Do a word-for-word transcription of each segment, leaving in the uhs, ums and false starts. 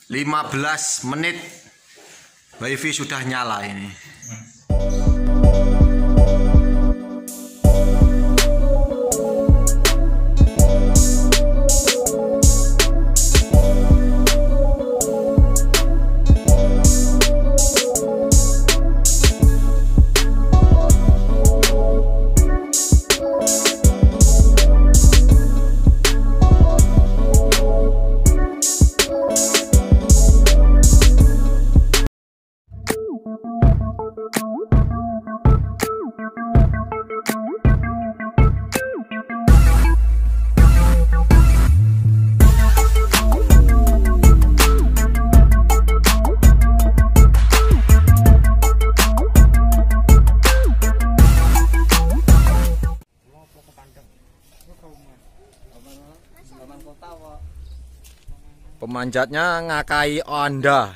lima belas menit wifi sudah nyala ini. Pemanjatnya ngakai Anda.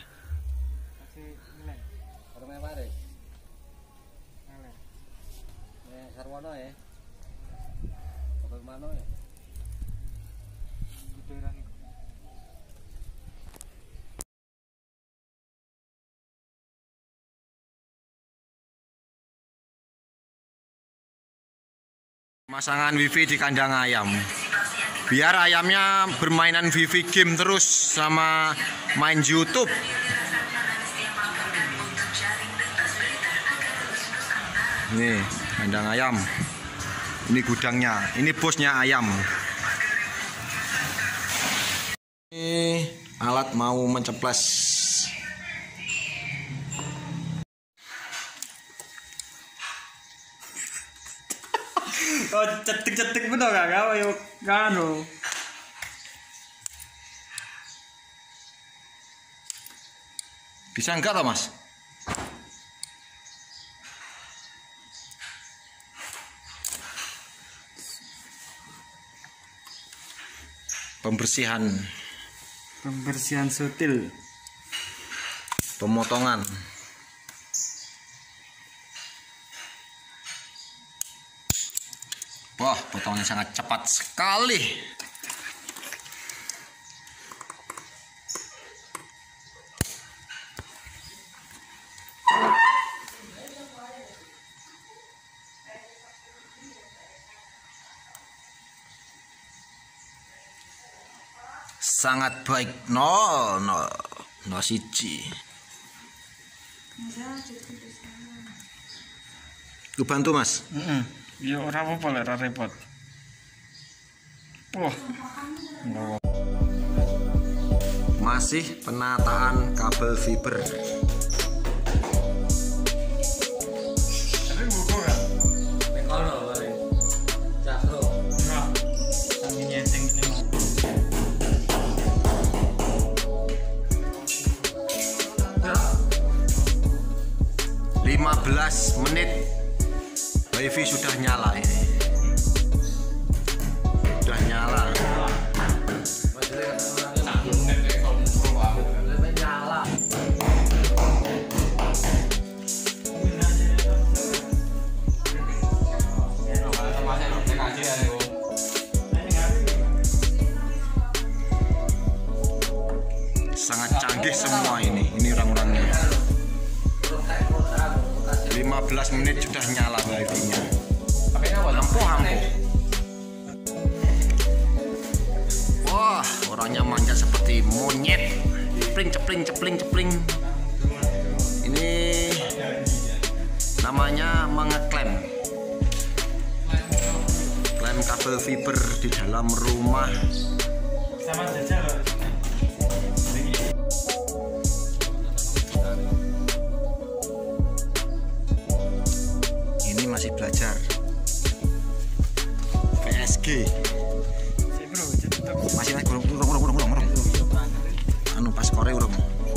Pemasangan wifi di kandang ayam, biar ayamnya bermainan wifi game terus sama main YouTube. Nih kandang ayam, ini gudangnya, ini bosnya ayam. Ini alat mau menceples. Oh, cetik-cetik bener gak? Gak yuk kanu. Bisa enggak toh, Mas? Pembersihan. Pembersihan sutil. Pemotongan. Wah, potongannya sangat cepat sekali. Sangat baik. No, no, no siji. Lu bantu, Mas? Heeh. Ya ora apa-apa lek ora repot. Wah. Masih penataan kabel fiber. Tapi buku kan? Ning kono bare. Cakro. Nah. Sampe nyeteng ini mau. lima belas menit wifi sudah nyala ini. Sudah nyala. Sangat canggih semua ini. Ini orang-orangnya. lima belas menit sudah nyala wifi-nya. Ampuh, ampuh. Wah, orangnya manja seperti monyet. Cepling, cepling, cepling, cepling. Ini namanya mengeklem. Klem kabel fiber di dalam rumah. Sama jajal. Ini masih belajar P S G. Masih naik urung urung urung urung urung. Anu pas kore urung.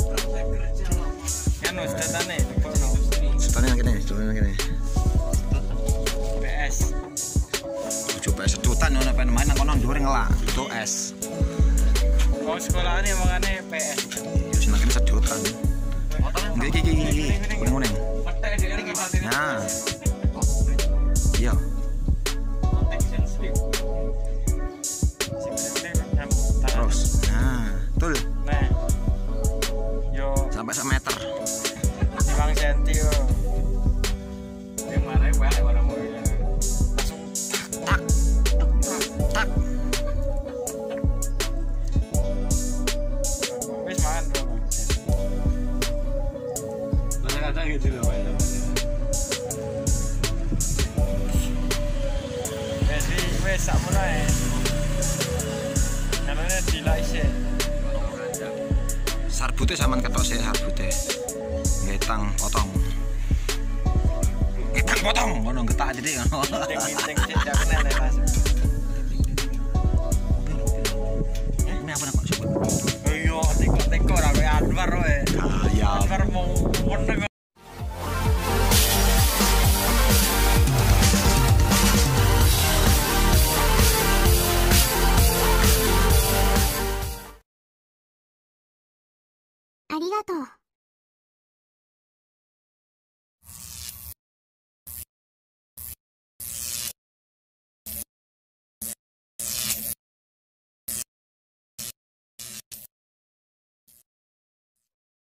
Kan wis datane. Setane nang kene, setane nang kene. P S. Tujuh P S sedotan ono pen main nang kono dhuwur ngelak. Itu S. Oh, sekolahane mangane P S. Yo sing nang kene sedotan. Nggih iki iki iki. Kuning-kuning. Nah. Iya. Terus. Nah, betul. Nah. gitu loh. Jadi wes sak mulai. Karena di laise. Sarbute sampean ketok sik sarbute. Ngetang potong. Ngetang potong ngono getak titik ngono. Ting-ting sik jak kene Mas. Ini apa kok sebut? Iya, teko-teko ra koyo Anwar wae. Ya. Anwar mau meneng. ありがとう。